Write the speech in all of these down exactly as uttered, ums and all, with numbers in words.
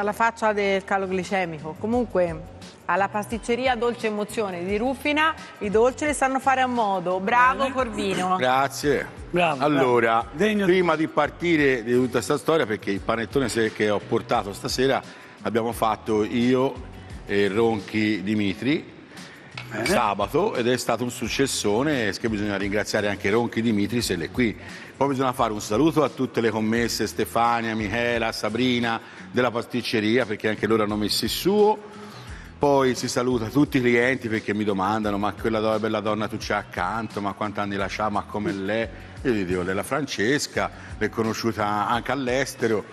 alla faccia del calo glicemico. Comunque, alla pasticceria Dolce Emozione di Rufina i dolci li sanno fare a modo. Bravo Corvino. Grazie. Bravo, allora, bravo. prima di partire di tutta questa storia, perché il panettone che ho portato stasera l'abbiamo fatto io e Ronchi Dimitri Bene. sabato, ed è stato un successone, che bisogna ringraziare anche Ronchi Dimitri se l'è qui. Poi bisogna fare un saluto a tutte le commesse, Stefania, Michela, Sabrina della pasticceria, perché anche loro hanno messo il suo. Poi si saluta tutti i clienti perché mi domandano: ma quella bella donna tu c'hai accanto, ma quanti anni la c'ha, ma come lei? Io gli dico: lei è la Francesca, l'è conosciuta anche all'estero.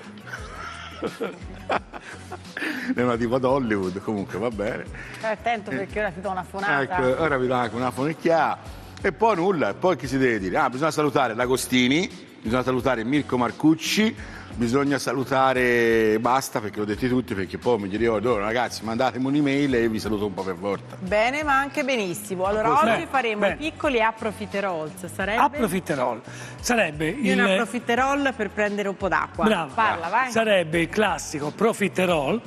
È una diva d'Hollywood, comunque va bene. Stai attento perché ora ti do una fonata. Ecco, ora vi do anche una fonecchiata. E poi nulla, e poi chi si deve dire? Ah, bisogna salutare l'Agostini, bisogna salutare Mirko Marcucci, bisogna salutare, basta perché l'ho detti tutti, perché poi mi ricordo: oh, ragazzi, mandatemi un'email e vi saluto un po' per volta. Bene, ma anche benissimo. Allora Bene, oggi faremo bene. i piccoli approfiterols. Sarebbe? Approfiterol. Sarebbe Io il... un approfiterol per prendere un po' d'acqua. Bravo. Parla, vai. Sarebbe il classico profiterol,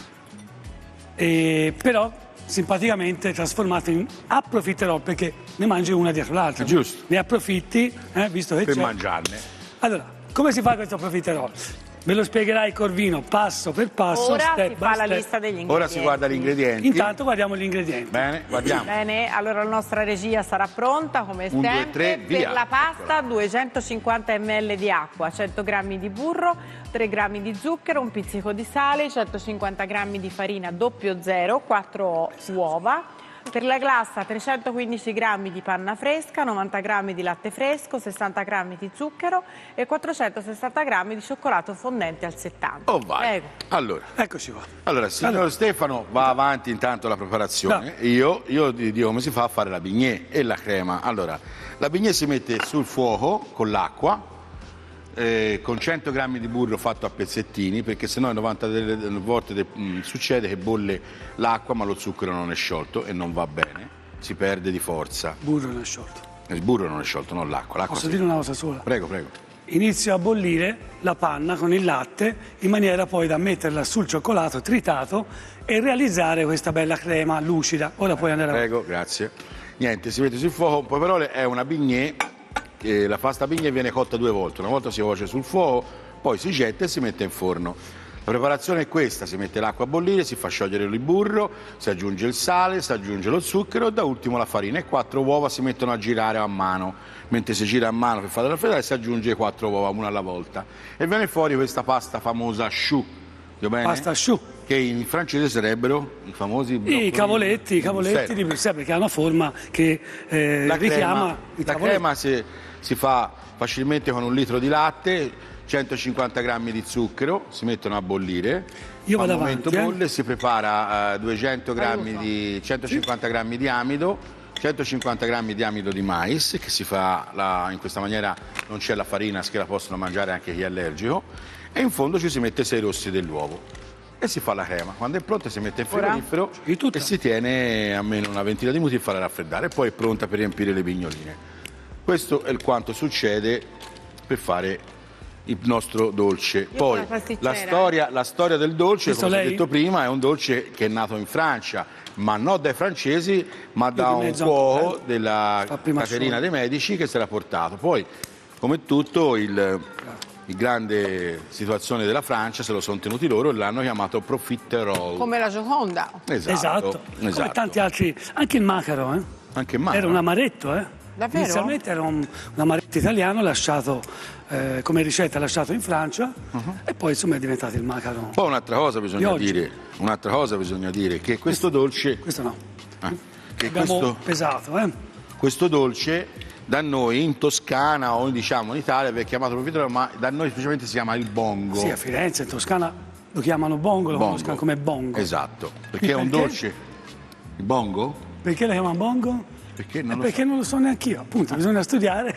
e però simpaticamente trasformato in approfiterol, perché ne mangi una dietro l'altra. Giusto. Ne approfitti, eh, visto che Per c'è. mangiarne. Allora, come si fa questo profiterol? Ve lo spiegherai Corvino passo per passo. Ora step si by fa la step. lista degli ingredienti. Ora si guarda gli ingredienti. Intanto guardiamo gli ingredienti. Bene, guardiamo. Bene, allora la nostra regia sarà pronta come Un, due, sempre. tre, per via. la pasta duecentocinquanta millilitri di acqua, cento grammi di burro, tre grammi di zucchero, un pizzico di sale, centocinquanta grammi di farina doppio zero, quattro uova. Per la glassa trecentoquindici grammi di panna fresca, novanta grammi di latte fresco, sessanta grammi di zucchero e quattrocentosessanta grammi di cioccolato fondente al settanta. Oh, vai. Prego. Allora, Eccoci qua. allora, signor Allora. Stefano va avanti intanto la preparazione. Io, io ti dico come si fa a fare la bignè e la crema. Allora, la bignè si mette sul fuoco con l'acqua, eh, con cento grammi di burro fatto a pezzettini, perché sennò novanta delle, delle volte de, mh, succede che bolle l'acqua ma lo zucchero non è sciolto e non va bene, si perde di forza. Burro non è sciolto. Il burro non è sciolto, non l'acqua. l'acqua Posso sì. dire una cosa sola? Prego, prego. Inizio a bollire la panna con il latte in maniera poi da metterla sul cioccolato tritato e realizzare questa bella crema lucida. Ora puoi andare avanti. Prego, grazie. Niente, si mette sul fuoco, poi però è una bignè, che la pasta bignè viene cotta due volte, una volta si cuoce sul fuoco, poi si getta e si mette in forno. La preparazione è questa: si mette l'acqua a bollire, si fa sciogliere il burro, si aggiunge il sale, si aggiunge lo zucchero e da ultimo la farina, e quattro uova si mettono a girare a mano. Mentre si gira a mano per fare la raffreddare si aggiunge quattro uova, una alla volta, e viene fuori questa pasta famosa choux. Va bene? Pasta choux. Che in francese sarebbero i famosi I broccoli cavoletti, i cavoletti di Bruxelles, perché ha una forma che eh, la richiama crema, i la cavoletti. crema si, si fa facilmente con un litro di latte, centocinquanta grammi di zucchero, si mettono a bollire. Io vado Al momento avanti, eh. bolle si prepara eh, duecento grammi di, centocinquanta grammi di amido, centocinquanta grammi di amido di mais, che si fa la, in questa maniera non c'è la farina, che la possono mangiare anche chi è allergico, e in fondo ci si mette sei rossi dell'uovo e si fa la crema. Quando è pronta si mette in frigorifero e si tiene almeno una ventina di minuti a farla raffreddare, e poi è pronta per riempire le pignoline. Questo è il quanto succede per fare il nostro dolce. Io Poi sono pasticcera. la storia, la storia del dolce, Questo come ho lei? detto prima, è un dolce che è nato in Francia, ma non dai francesi, ma da di un mezzo cuoco ancora, eh. della Fa prima Caterina solo. dei Medici che se l'ha portato. Poi, come tutto, il, il grande situazione della Francia se lo sono tenuti loro e l'hanno chiamato profiterol. Come la Gioconda. Esatto, Esatto, come esatto. tanti altri, anche il macaro, eh? Anche Mara. Era un amaretto, eh? Davvero? Inizialmente era un, un amaretto italiano lasciato eh, come ricetta lasciato in Francia e poi insomma è diventato il macaro. Poi un'altra cosa bisogna Di oggi. dire, un'altra cosa bisogna dire che questo dolce, Questo no, eh, che abbiamo questo, pesato, eh? questo dolce da noi in Toscana o diciamo in Italia viene chiamato profiterol, ma da noi specialmente si chiama il bongo. Sì, a Firenze, in Toscana lo chiamano bongo, lo Bongo. conoscono come bongo. Esatto, perché E è un perché? dolce. Il bongo? Perché lo chiamano bongo? Perché Eh, non lo perché non lo so neanche io, appunto, bisogna studiare.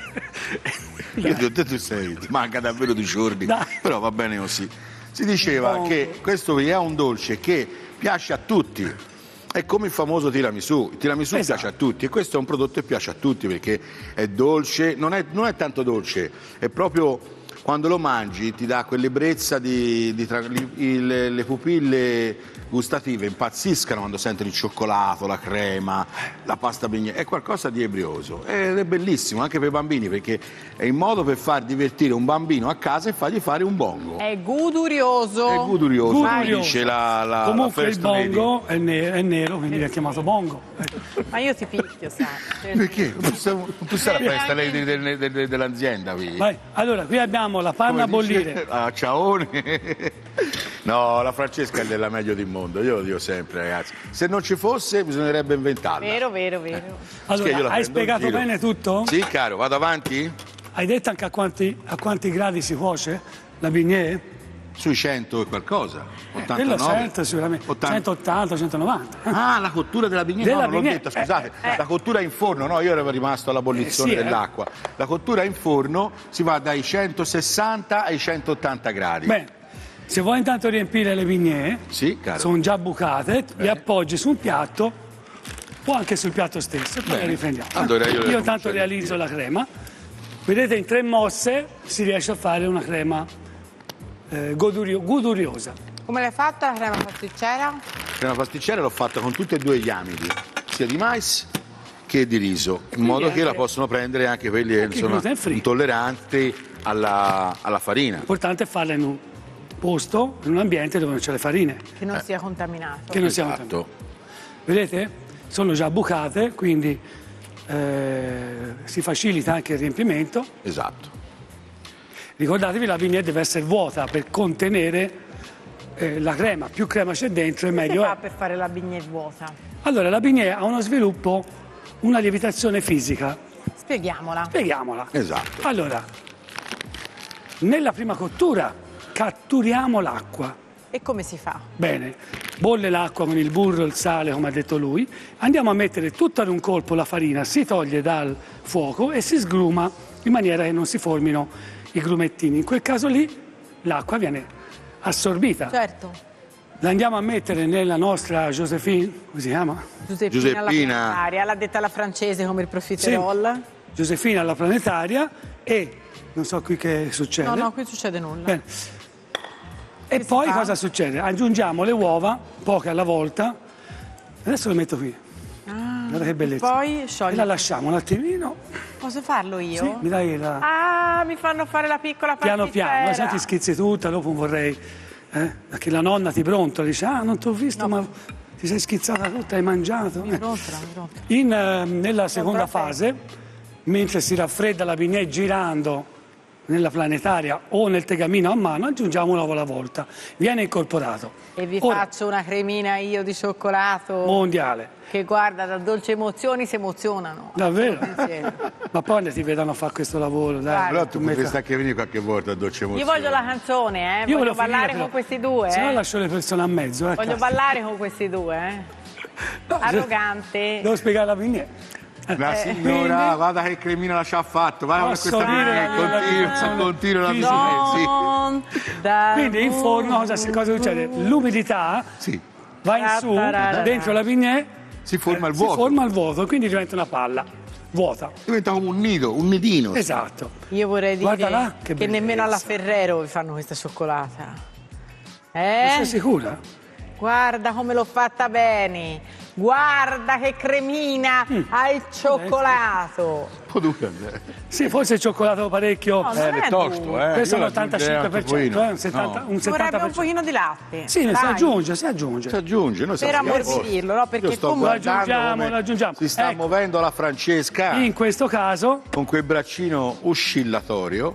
so. Io ti ho detto tu sei, ti manca davvero di giorni, Dai. però va bene così. Si diceva Bongo. che questo è un dolce che piace a tutti. È come il famoso tiramisù, il tiramisù Esatto. piace a tutti e questo è un prodotto che piace a tutti perché è dolce, non è, non è tanto dolce, è proprio quando lo mangi ti dà quell'ebbrezza di, di tra- li- il- le pupille gustative impazziscano quando sentono il cioccolato, la crema, la pasta bignè, è qualcosa di ebrioso ed è bellissimo anche per i bambini perché è il modo per far divertire un bambino a casa e fargli fare un bongo. È godurioso. È godurioso, Godurioso. dice la, la, Comunque la il First Lady. bongo è, ne- è nero, quindi viene chiamato bongo. Ma io ti picchio, sai. Perché? Non possiamo- non possiamo Perché la festa anche- lei del- del- del- dell'azienda qui. Vai. Allora, qui abbiamo la panna a Come dice- bollire. Ah, ciaone. No, la Francesca è della meglio del mondo, io lo dico sempre, ragazzi. Se non ci fosse bisognerebbe inventarla. Vero, vero, vero. Allora, Sì, io la hai prendo in spiegato giro. bene tutto? Sì, caro, vado avanti? Hai detto anche a quanti, a quanti gradi si cuoce la bignè? Sui cento e qualcosa. Quello ottantanove. cento sicuramente, ottanta. centottanta, centonovanta. Ah, la cottura della bignè, Della no, non l'ho bignè, detta, scusate. eh, eh. La cottura in forno, no, io ero rimasto alla bollizione Eh, sì, eh. dell'acqua. La cottura in forno si va dai centosessanta ai centottanta gradi. Bene, se vuoi intanto riempire le bignè, Sì, caro. sono già bucate, le appoggi su un piatto o anche sul piatto stesso, poi le riprendiamo. Allora io le io comincio intanto a realizzo riempire. la crema. Vedete, in tre mosse si riesce a fare una crema eh, godurio- goduriosa. Come l'hai fatta la crema pasticcera? La pasticcera l'ho fatta con tutti e due gli amidi, sia di mais che di riso, in modo che anche- la possono prendere anche quelli che anche sono gluten free. intolleranti alla, alla farina. L'importante è farla in un posto, in un ambiente dove non c'è le farine, Che non sia contaminato. che non siamo Esatto. Vedete? Sono già bucate, quindi eh, si facilita anche il riempimento. Esatto. Ricordatevi, la bignè deve essere vuota per contenere eh, la crema. Più crema c'è dentro e Come si meglio fa è. per fare la bignè vuota? Allora, la bignè ha uno sviluppo, una lievitazione fisica. Spieghiamola. Spieghiamola. Esatto. Allora, nella prima cottura catturiamo l'acqua. E come si fa? Bene, bolle l'acqua con il burro, il sale, come ha detto lui. Andiamo a mettere tutta ad un colpo la farina, si toglie dal fuoco e si sgruma in maniera che non si formino i grumettini. In quel caso lì l'acqua viene assorbita. Certo. La andiamo a mettere nella nostra Josephine, come si chiama? Giuseppina, Giuseppina. alla planetaria, l'ha detta alla francese come il profiterol. Josephine alla planetaria e non so qui che succede. No, no, qui succede nulla. Bene. E Che si poi fa? cosa succede? Aggiungiamo le uova, poche alla volta. Adesso le metto qui. Guarda che bellezza. Poi E sciogli. la lasciamo un attimino. Posso farlo io? Sì, mi dai la... Ah, mi fanno fare la piccola piano pasticcera. piano, se ti schizzi tutta, dopo vorrei... Eh? Perché la nonna ti prontola, dice, ah, non ti ho visto, ma ti sei schizzata tutta, hai mangiato. Eh. Pronta, pronta. In, eh, nella seconda Pronta, fase, mentre si raffredda la bignè girando nella planetaria o nel tegamino a mano, aggiungiamo un uovo alla volta. Viene incorporato. E vi Ora, faccio una cremina io di cioccolato mondiale. che guarda, da dolci emozioni si emozionano. Davvero? Insieme. Ma poi ne ti vedano fare questo lavoro, dai. Però tu Metta- potresti anche venire qualche volta a dolce Io emozione. voglio la canzone, eh. Io voglio volevo ballare finire, con però. questi due, Se no eh. lascio le persone a mezzo. Eh, Voglio cazzo. ballare con questi due, eh. Arrogante. Devo spiegare la bignè. La Eh, signora, quindi- guarda che cremina la ci ha fatto, vai con Posso questa dire bignè, la continua, canzone? continua la Sì, bignè, sì. Don da- Quindi in forno cosa, cosa succede? L'umidità Sì, va in su, dentro la bignè, si forma il si vuoto, forma il vuoto, quindi diventa una palla vuota. diventa come un nido, un nidino. Esatto. Io vorrei dire Guarda là, che, che bellezza. nemmeno alla Ferrero vi fanno questa cioccolata. Sei Eh? sicura? Guarda come l'ho fatta bene. Guarda che cremina Mm. al cioccolato. Un po' dura, eh. Sì, forse il cioccolato parecchio. No, Eh, non è è tosto, duro. eh. Questo è Io un ottantacinque per cento, l'aggiungerei eh, un settanta, No. un Ci vorrebbe settanta per un cento. pochino di latte. Sì, ne si Dai, aggiunge, si aggiunge. Si aggiunge, noi Per siamo amor a posto. di dirlo, no? Perché Io sto comunque- Lo guardando aggiungiamo, come lo aggiungiamo. Si sta Ecco. muovendo la Francesca In questo caso, con quel braccino oscillatorio.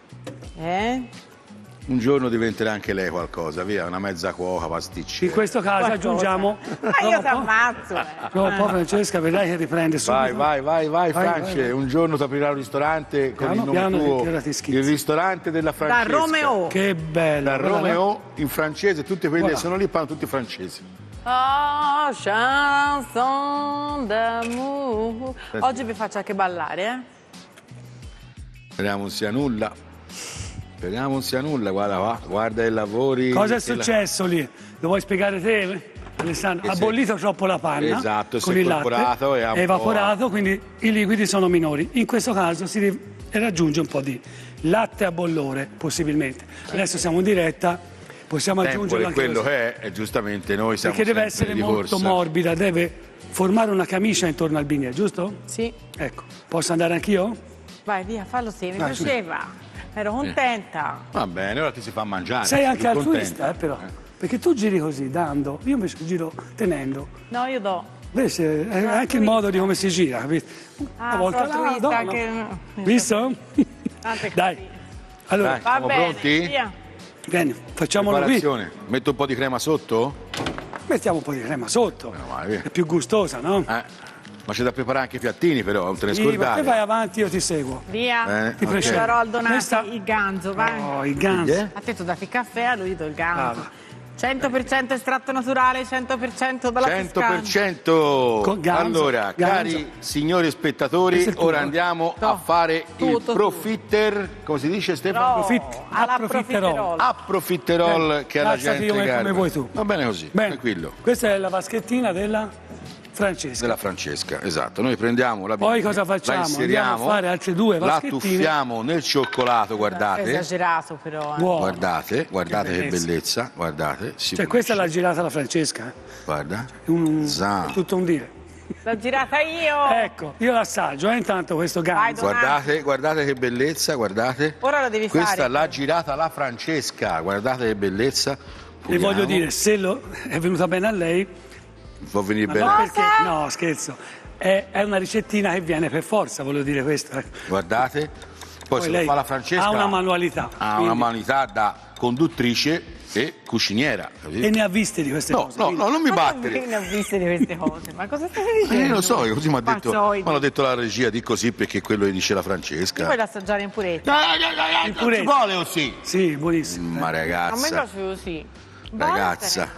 Eh? Un giorno diventerà anche lei qualcosa, via, una mezza cuoca, pasticcera. in questo caso Qualcosa. aggiungiamo. Ma Prova io un ti po'. ammazzo. eh. Prova un po', Francesca, vedrai che riprende subito. Vai, vai, vai, vai, Vai, France, vai, vai. un giorno ti aprirà un ristorante con Piano, il nome piano, tuo, che ora ti schizzi. il ristorante della Da Francesca. Romeo. Che bello. Da guarda là. Romeo in francese, tutti quelli Voilà. che sono lì parlano tutti francesi. Oh, chanson d'amour. Oggi vi faccio anche ballare, eh? Speriamo non sia nulla. Speriamo non sia nulla, guarda, va, guarda i lavori. Cosa è e la- successo lì? Lo vuoi spiegare te, Alessandro? Che Ha si- bollito troppo la panna. Esatto, si con è il latte, evaporato e ha un è evaporato, quindi i liquidi sono minori. In questo caso si ri- e raggiunge un po' di latte a bollore, possibilmente. Adesso siamo in diretta, possiamo aggiungere Tempo anche quello questo. che è, e giustamente noi siamo Perché deve sempre essere di molto corsa. morbida, deve formare una camicia intorno al bignè, giusto? Sì. Ecco, posso andare anch'io? Vai via, fallo sì, mi Vai, su. piaceva. Ero contenta. Va bene, ora ti si fa mangiare. Sei anche più altruista, contenta. eh, però. Perché tu giri così, dando, io invece giro tenendo. No, io do. Invece è anche il modo di come si gira, capito? Ah, Una volta sono là, altruista do, no. anche... Visto? Tante Dai, così. allora, Dai. Va Siamo bene, pronti? via. bene, facciamolo qui. Preparazione. Metto un po' di crema sotto? Mettiamo un po' di crema sotto. Meno male, via. È più gustosa, no? Eh. Ma c'è da preparare anche i piattini però, non te ne Sì, ma scordare. te vai avanti, io ti seguo. Via. Bene, Ti ok. precedo. Darò al Donati Questa- il ganzo, vai. Oh, il ganzo. Eh? A te tu dati il caffè, a lui do il ganzo. Brava. cento per cento estratto naturale, cento per cento dalla cento per Toscana. cento. Con ganzo, Allora, ganzo. cari signori spettatori, Questo è il tuo. ora andiamo a No, fare il tutto tu. profitter, come si dice Stefano? No, Approfitt- alla approfitterò. profiterol. Approfitterol Bene, che è la alzati gente come- cara. come vuoi tu. Va bene così, Bene, tranquillo. questa è la vaschettina della Francesca. Della Francesca, esatto. Noi prendiamo la Poi bignè, cosa facciamo? la inseriamo, Andiamo a fare altre due la vaschettine. tuffiamo nel cioccolato, guardate. Esagerato però. eh. Buono. Guardate, guardate che bellezza. bellezza, guardate. si Cioè, questa pulisce. l'ha girata la Francesca. eh. Guarda. È un, Za. è tutto un dire. L'ho girata io. Ecco, io l'assaggio, eh, intanto questo Vai, ganzo. Donati. Guardate, guardate che bellezza, guardate. Ora lo devi Questa fare. l'ha girata la Francesca, guardate che bellezza. E Puliamo. voglio dire, se lo, è venuta bene a lei, Può venire ma bene. non perché, no scherzo, è, è una ricettina che viene per forza, voglio dire questo. ecco. Guardate. Poi, Poi se lei lo fa la Francesca. ha una manualità, Ha quindi- una manualità da conduttrice e cuciniera. capito? E ne ha viste di queste No, cose. no, quindi- no, non mi Ma battere. non ne ho viste di queste cose. Ma cosa stai Eh, dicendo? lo so, così mi ha detto, Pazzoidi. m'hanno detto la regia di così perché quello che dice la Ti puoi Francesca. assaggiare in purezza? No, no, no, no, non purezza. si vuole così. Sì, buonissimo. Ma A me ragazza, piace così. Buono, ragazza,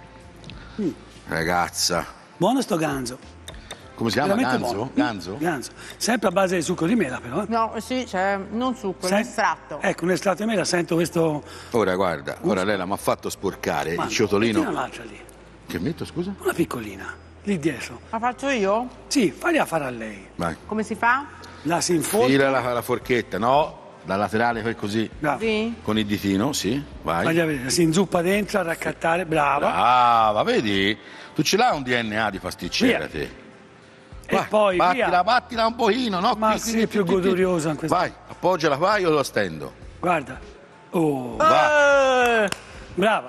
ragazza. Buono sto ganzo. Come si chiama? Veramente Ganzo? buono. Ganzo? Ganzo. Sempre a base di succo di mela, però. eh. No, sì, cioè, non succo, è un Sen- estratto. Ecco, un estratto di mela, sento questo. Ora guarda, ora lei mi ha fatto sporcare Ma il no, ciotolino. mettine un'altra lì. Che metto, scusa? Una piccolina, lì dietro. La faccio io? Sì, faglia fare a lei. Vai. Come si fa? La si infolta. Fila la, la forchetta, no? Da laterale poi così. Brava. Sì. Con il ditino, sì, vai. Faglia vedere, si inzuppa dentro a raccattare, brava. Brava, vedi? Tu ce l'hai un D N A di pasticcera Via. te. E Vai, poi battila, via. battila un pochino, no? Ma Qui, sì, qui, è più qui, qui, qui. goduriosa in questo. Vai, appoggiala, vai, io lo stendo. Guarda. Oh, Va. Eh, brava.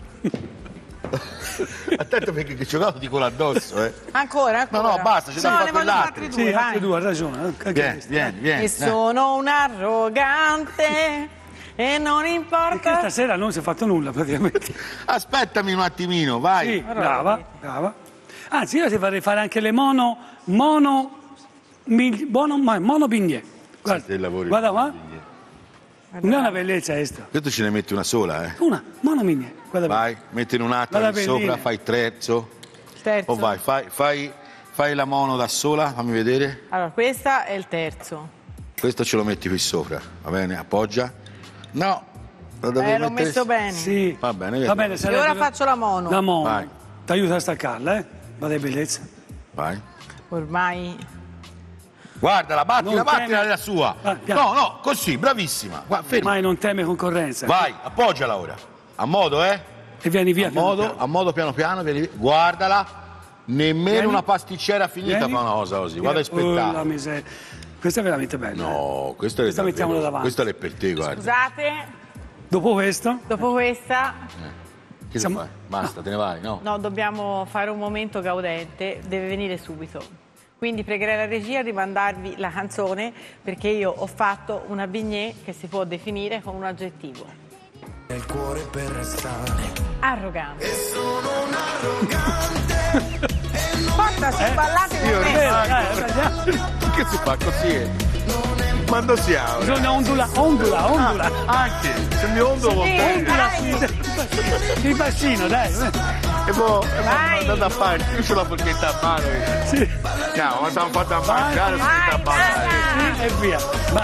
Attento perché che cioccolato ti cola addosso, eh. Ancora, ancora? No, no, basta, ci no, devi ne fare voglio quell'altro. altri due, Sì, vai. altre due, ha ragione. eh, anche Vieni, questa. vieni, vieni. E sono un arrogante e non Perché importa. stasera non si è fatto nulla praticamente. Aspettami un attimino, vai. Sì, brava, brava. Anzi, io ti farei fare anche le mono, mono, mil- buono, ma- mono bignè. Guarda, Sì, lavori guarda con qua, Guarda. non è una bellezza questa. Questo ce ne metti una sola, eh. Una, mono bignè. Guarda Vai, mettine un'altra Guarda lì sopra, bellina. fai il terzo. Il terzo. O vai, fai, fai, fai la mono da sola, fammi vedere. Allora, questa è il terzo. Questo ce lo metti qui sopra, va bene? Appoggia. No, lo dovevo Eh, l'ho mettere- messo bene. Sì. Va bene, Va vedi. bene, E sarebbe- ora faccio la mono. la mono. Vai. Ti aiuta a staccarla, eh? Guarda che bellezza. Vai. Ormai Guardala, battila, Non battila teme- la sua. Ah, piano. No, no, così, bravissima. Guarda, ferma. Ormai non teme concorrenza. Vai, appoggiala ora. A modo, eh? E vieni via. A piano modo, piano. a modo piano piano, vieni via. Guardala. Nemmeno Vieni. una pasticcera finita Vieni. fa una cosa così. Guarda che Oh, la spettacolo. miseria. Questa è veramente bella. eh. No, questo è Questa davvero- mettiamola davanti. Questo è per te, guarda. scusate, Dopo questo, dopo questa Che siamo- fai? Basta, te ne vai, no? no, dobbiamo fare un momento gaudente, deve venire subito. Quindi pregherei la regia di mandarvi la canzone perché io ho fatto una bignè che si può definire con un aggettivo. Nel cuore per restare. Arrogante. Sono un arrogante. Forza, se ballate con Io me. rimango. dai, andiamo. Che si fa così? eh? Quando siamo? bisogna ondula, ondula, ondula. Anche, se mi ondo con Sì, te. Ondula, dai. sì. Il bacino, dai. E poi, Vai. andate a fare, io c'ho la forchetta a mano. eh. Sì. Ciao, ma stiamo fatta a mangiare, Vai, forchetta a ballare. vai. E via. Va.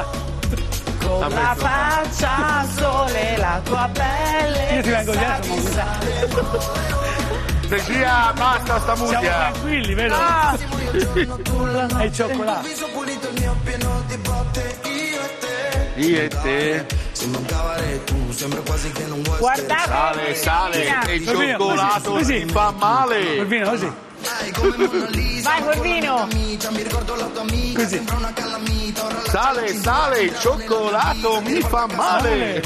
Con la faccia al sole, la tua pelle. Io ti vengo che sa dietro, di ma- sale. Regia, basta sta Siamo musica. tranquilli, vero? Ah, È il cioccolato. Io e te. guardate. Sale, sale, e il Corvino, cioccolato così, ti così. fa male. Corvino, così. Vai Corvino. Così. Sale, sale, il cioccolato mi fa male.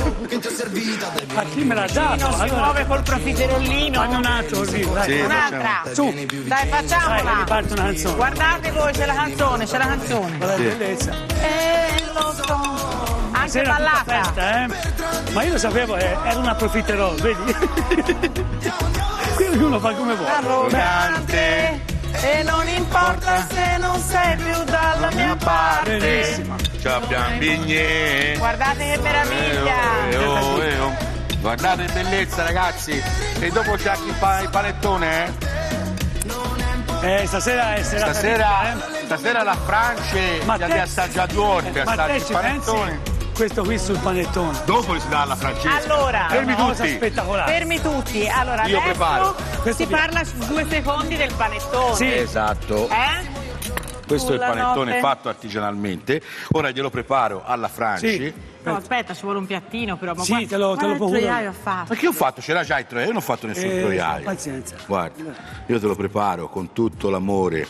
A chi me l'ha dato? Non si Allora, muove col profiterollino. fammi un altro, Corvino, dai. Sì. Un'altra. Su, Dai, dai, facciamola. riparte una canzone. Guardate voi, c'è la canzone, c'è la canzone. Guarda che bellezza. Eh, lo so. Anche Sera tutta ballata. festa, eh? Ma io lo sapevo, eh, era una profiterol, vedi? Qui ognuno fa come vuole. Arrogante. E non importa se non sei più dalla mia parte. Bellissima. Ciao Biambigné. Guardate che meraviglia. Eh, oh, eh, oh. Guardate che bellezza ragazzi. E dopo c'è anche il, pa- il panettone, eh? Eh, stasera è serata Stasera, ricca, eh? stasera la Francia Ma ti te- ha assaggiatori, ti Ma assaggia te il ci panettone. pensi? Questo qui sul panettone. Dopo si dà alla francese. Allora, È Fermi una cosa tutti. spettacolare. fermi tutti. Allora, Io adesso preparo. Questo si via. parla su due secondi del panettone. Sì. Esatto. Eh? Questo è il Sulla panettone notte. fatto artigianalmente. Ora glielo preparo alla Franci. Sì. No, aspetta, ci vuole un piattino però. Ma Sì, guarda- te lo- te lo guarda il procuro. gioiaio ha fatto. Ma che ho fatto? C'era già il troiaio, io non ho fatto nessun Eh, troiaio. pazienza. Guarda, io te lo preparo con tutto l'amore.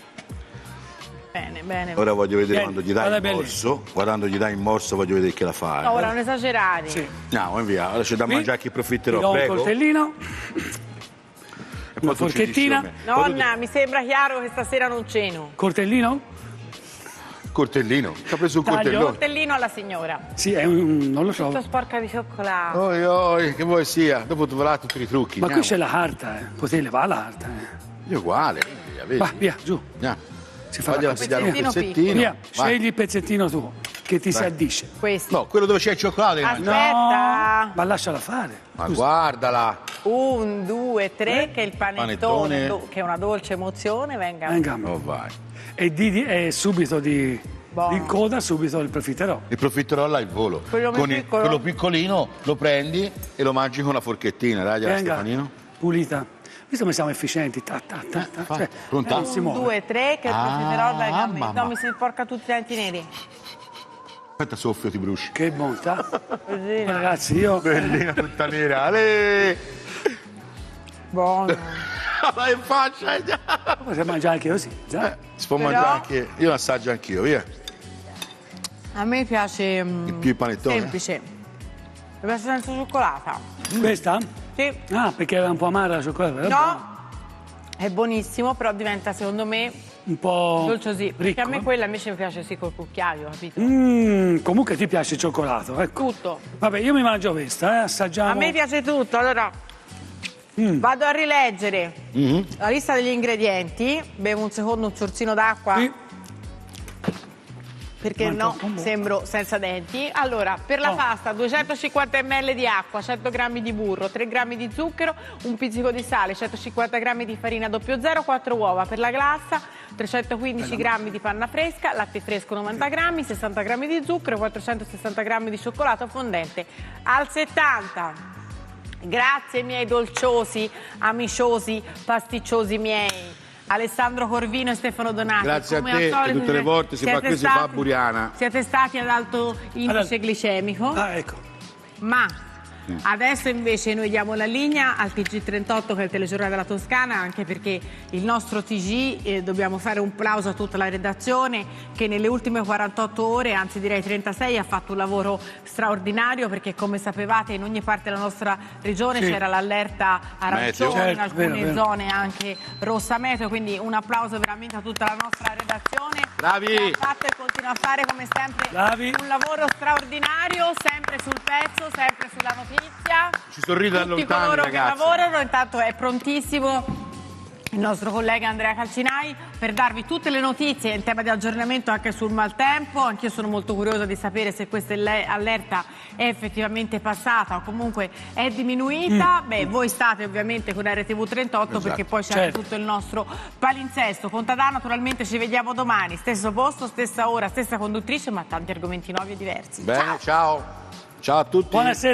Bene, bene. Ora voglio vedere Vieni, quando gli dai guarda il bellezza. morso. Guardando gli dai il morso voglio vedere che la fa. No, eh. ora non esagerare. Sì. Andiamo, via. Ora c'è da Qui mangiare chi ti profiterò, do un prego. coltellino. E poi una tu ci forchettina. dici a me. Poi tu Nonna, mi sembra chiaro che stasera non ceno. Coltellino? dici, Coltellino. Ti ha preso un Taglio. coltellone. Tortellino alla signora. Sì, è un... non lo Tutto so. sporca di cioccolato. Oi, oi, che vuoi sia. Dopo tu verrà tutti i trucchi. Ma qui andiamo. c'è la carta, eh. Potevi levare la carta, eh. Io uguale. Via, vedi. Va, via, giù. Andiamo. Si fa la Fagliela cosa. pigliare un Pezzettino pezzettino. Via, Vai. scegli il pezzettino tuo, che ti si addisce. Questo. No, quello dove c'è il cioccolato devi Aspetta. mangiare. Aspetta. Ma lasciala fare. Ma Scusa. guardala. Un, due, tre, che il panettone, Panettone. do- che è una dolce emozione, venga. Venga a me. Oh, vai. E, di, di- e subito di, Buono. in coda, subito il profiterò. Il profiterol là il volo. Quello più Con il- piccolo? quello piccolino lo prendi e lo mangi con la forchettina. Dai, Venga, Stefanino. pulita. Visto come siamo efficienti. Ta, ta, ta, ta. fa- Cioè, pronta? non si Un, muove. due, tre, che il Ah, profiterol venga a me. mamma. No, mi si porca tutti i denti neri. Aspetta, soffio, ti bruci. Che bontà. Così. Ragazzi, io... Bellina tutta nera. Ale! Buono. Vai in faccia. già. Possiamo mangiare anche così. già. Eh, si può Però- mangiare anche. Io lo assaggio anch'io, via. A me piace mm, Il più il panettone? semplice. Mi piace senza cioccolata. Questa? Sì. Ah, perché era un po' amara la cioccolata. era buona. No, è buonissimo, però diventa secondo me Un po' dolciosì. Perché ricco. a me quella invece mi piace sì col cucchiaio, capito? Mm, comunque ti piace il cioccolato, ecco. Tutto. Vabbè, io mi mangio questa, eh, assaggiamo. A me piace tutto, allora Mm. vado a rileggere Mm-hmm. la lista degli ingredienti, bevo un secondo un sorsino d'acqua. Sì. Perché Quanto? no, Buono. sembro senza denti. Allora, per la Oh. pasta duecentocinquanta millilitri di acqua, cento grammi di burro, tre grammi di zucchero, un pizzico di sale, centocinquanta grammi di farina zero zero, quattro uova. Per la glassa trecentoquindici grammi di panna fresca, latte fresco novanta grammi, sessanta grammi di zucchero, quattrocentosessanta grammi di cioccolato fondente al settanta. Grazie miei dolciosi, amiciosi, pasticciosi miei. Alessandro Corvino e Stefano Donati. Grazie a Come te, al solito, che tutte le volte si fa siete qui, si fa stati- Buriana. Siete stati ad alto indice Allora- glicemico, Ah, ecco. ma adesso invece noi diamo la linea al T G trentotto, che è il telegiornale della Toscana, anche perché il nostro T G, eh, dobbiamo fare un plauso a tutta la redazione che nelle ultime quarantotto ore, anzi direi trentasei, ha fatto un lavoro straordinario, perché come sapevate in ogni parte della nostra regione Sì. c'era l'allerta arancione, Certo, in alcune vero, vero. zone anche rossa meteo, quindi un applauso veramente a tutta la nostra redazione. Bravi! Che ha fatto e continua a fare come sempre Bravi. un lavoro straordinario, sempre sul pezzo, sempre sulla notizia. Ci sorrido da Tutti lontano, coloro ragazzi. che lavorano, intanto è prontissimo il nostro collega Andrea Calcinai per darvi tutte le notizie in tema di aggiornamento anche sul maltempo. Anch'io sono molto curiosa di sapere se questa alle- allerta è effettivamente passata o comunque è diminuita. Beh, voi state ovviamente con R T V trentotto, Esatto. perché poi c'è Certo. anche tutto il nostro palinsesto. Con Tadà naturalmente ci vediamo domani, stesso posto, stessa ora, stessa conduttrice, ma tanti argomenti nuovi e diversi. Bene, ciao. Ciao a tutti. Buonasera.